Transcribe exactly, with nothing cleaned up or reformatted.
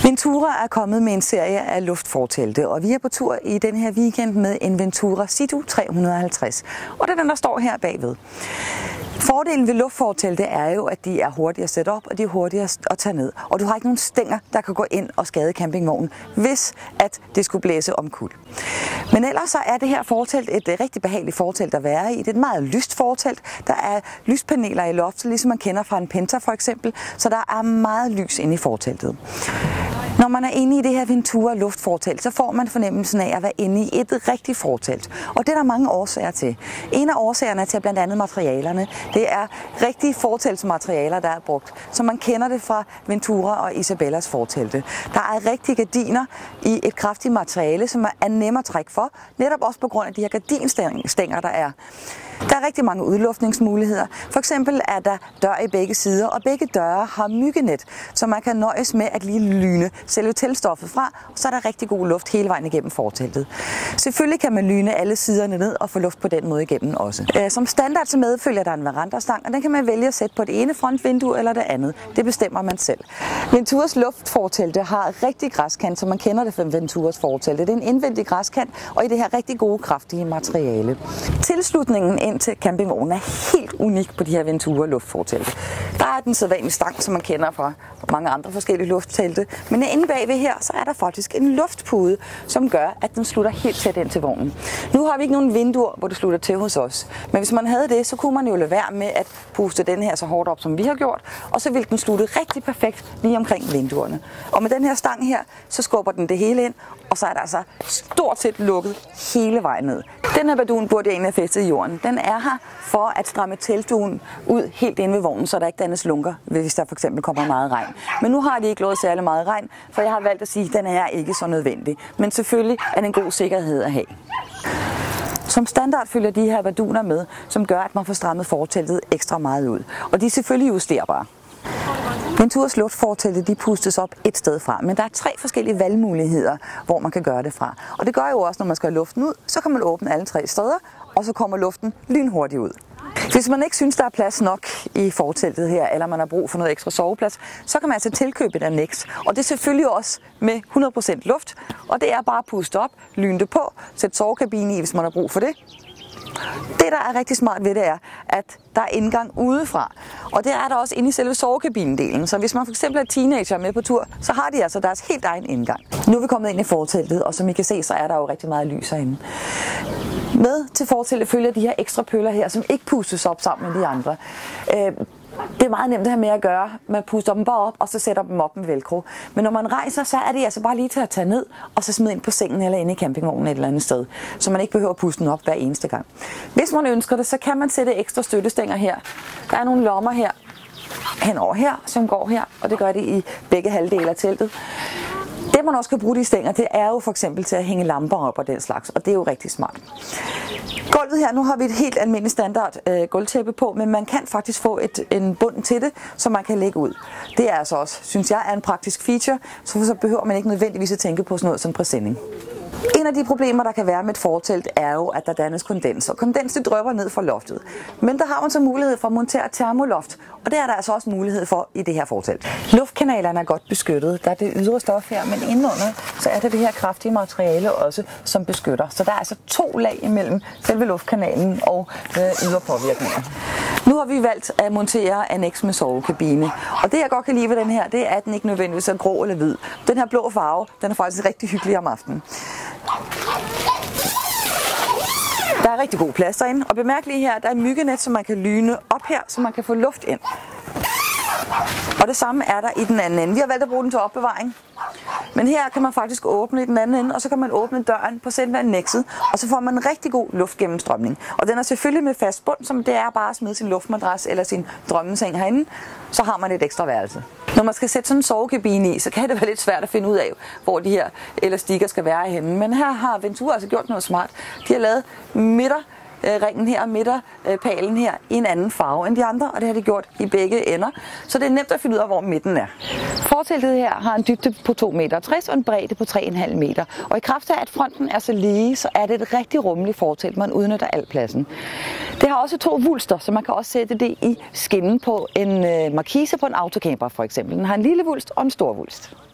Ventura er kommet med en serie af luftfortelte, og vi er på tur i den her weekend med en Ventura Situ tre hundrede og halvtreds. Og det er den, der står her bagved. Fordelen ved luftfortelte er jo, at de er hurtige at sætte op, og de er hurtige at tage ned. Og du har ikke nogen stænger, der kan gå ind og skade campingvognen, hvis at det skulle blæse omkuld. Men ellers så er det her fortelt et rigtig behageligt fortelt at være i. Det er et meget lyst fortelt. Der er lyspaneler i loftet, ligesom man kender fra en Penta for eksempel, så der er meget lys inde i forteltet. Når man er inde i det her Ventura luftfortelt, så får man fornemmelsen af at være inde i et rigtigt fortelt. Og det er der mange årsager til. En af årsagerne er til blandt andet materialerne. Det er rigtige forteltsmaterialer, der er brugt, så man kender det fra Ventura og Isabellas fortelte. Der er rigtige gardiner i et kraftigt materiale, som er nemmere at trække for, netop også på grund af de her gardinstænger, der er. Der er rigtig mange udluftningsmuligheder. For eksempel er der dør i begge sider, og begge døre har myggenet, så man kan nøjes med at lige lyne selve teltstoffet fra, og så er der rigtig god luft hele vejen igennem forteltet. Selvfølgelig kan man lyne alle siderne ned og få luft på den måde igennem også. Som standard så medfølger der en verandastang, og den kan man vælge at sætte på det ene frontvindue eller det andet. Det bestemmer man selv. Venturas luftfortelte har rigtig græskant, så man kender det fra Venturas fortelte. Det er en indvendig græskant, og i det her rigtig gode, kraftige materiale. Tilslutningen ind til campingvognen er helt unik på de her Ventura luftfortelte. Der er den sædvanlige stang, som man kender fra mange andre forskellige lufttelte, men inde bagved her, så er der faktisk en luftpude, som gør, at den slutter helt tæt ind til vognen. Nu har vi ikke nogen vinduer, hvor det slutter til hos os, men hvis man havde det, så kunne man jo lade være med at puste den her så hårdt op, som vi har gjort, og så ville den slutte rigtig perfekt lige omkring vinduerne. Og med den her stang her, så skubber den det hele ind, og så er der altså stort set lukket hele vejen ned. Den her bardun burde egentlig have fæstet i jorden. Den er her for at stramme teltduen ud helt inde ved vognen, så der ikke dannes lunker, hvis der for eksempel kommer meget regn. Men nu har de ikke lovet særlig meget regn, for jeg har valgt at sige, at den er ikke så nødvendig. Men selvfølgelig er det en god sikkerhed at have. Som standard følger de her barduner med, som gør, at man får strammet forteltet ekstra meget ud. Og de er selvfølgelig justerbare. Venturas luftfortelte de pustes op et sted fra, men der er tre forskellige valgmuligheder, hvor man kan gøre det fra. Og det gør jo også, når man skal have luften ud, så kan man åbne alle tre steder, og så kommer luften lynhurtigt ud. Hvis man ikke synes, der er plads nok i forteltet her, eller man har brug for noget ekstra soveplads, så kan man altså tilkøbe et anneks. Og det er selvfølgelig også med hundrede procent luft, og det er bare at puste op, lyne det på, sætte sovekabine i, hvis man har brug for det. Det, der er rigtig smart ved det, er, at der er indgang udefra. Og det er der også inde i selve sovekabinedelen. Så hvis man for eksempel er teenager med på tur, så har de altså deres helt egen indgang. Nu er vi kommet ind i forteltet, og som I kan se, så er der jo rigtig meget lys herinde. Med til forteltet følger de her ekstra pøller her, som ikke pustes op sammen med de andre. Det er meget nemt det her med at gøre. Man puster dem bare op, og så sætter dem op med velcro. Men når man rejser, så er det altså bare lige til at tage ned, og så smide ind på sengen eller inde i campingvognen et eller andet sted. Så man ikke behøver at puste den op hver eneste gang. Hvis man ønsker det, så kan man sætte ekstra støttestænger her. Der er nogle lommer her, henover her, som går her, og det gør det i begge halvdele af teltet. Det man også kan bruge de stænger, det er jo for eksempel til at hænge lamper op og den slags, og det er jo rigtig smart. Gulvet her, nu har vi et helt almindeligt standard øh, gulvtæppe på, men man kan faktisk få et, en bund til det, som man kan lægge ud. Det er altså også, synes jeg, er en praktisk feature, så, så behøver man ikke nødvendigvis at tænke på sådan noget som præsending. En af de problemer, der kan være med et fortelt, er jo, at der dannes kondens, og kondens det drypper ned fra loftet. Men der har man så mulighed for at montere termoloft, og det er der altså også mulighed for i det her fortelt. Luftkanalerne er godt beskyttet. Der er det ydre stof her, men indenunder så er der det her kraftige materiale også, som beskytter. Så der er altså to lag imellem selve luftkanalen og øh, ydre påvirkninger. Nu har vi valgt at montere anneks med sovekabine, og det jeg godt kan lide ved den her, det er, at den ikke nødvendigvis er grå eller hvid. Den her blå farve, den er faktisk rigtig hyggelig om aftenen. Der er rigtig god plads derinde, og bemærk lige her, der er myggenet, som man kan lyne op her, så man kan få luft ind. Og det samme er der i den anden ende. Vi har valgt at bruge den til opbevaring. Men her kan man faktisk åbne i den anden ende, og så kan man åbne døren på selve annekset, og så får man en rigtig god luftgennemstrømning. Og den er selvfølgelig med fast bund, som det er bare at smide sin luftmadras eller sin drømmeseng herinde, så har man et ekstra værelse. Når man skal sætte sådan en sovekabine i, så kan det være lidt svært at finde ud af, hvor de her elastikker skal være henne. Men her har Ventura altså gjort noget smart. De har lavet midter ringen her og midterpælen her i en anden farve end de andre, og det har de gjort i begge ender, så det er nemt at finde ud af, hvor midten er. Forteltet her har en dybde på to komma tres meter og en bredde på tre komma fem meter, og i kraft af, at fronten er så lige, så er det et rigtig rummeligt fortelt, man udnytter al pladsen. Det har også to vulster, så man kan også sætte det i skinnen på en markise på en autocamper for eksempel. Den har en lille vulst og en stor vulst.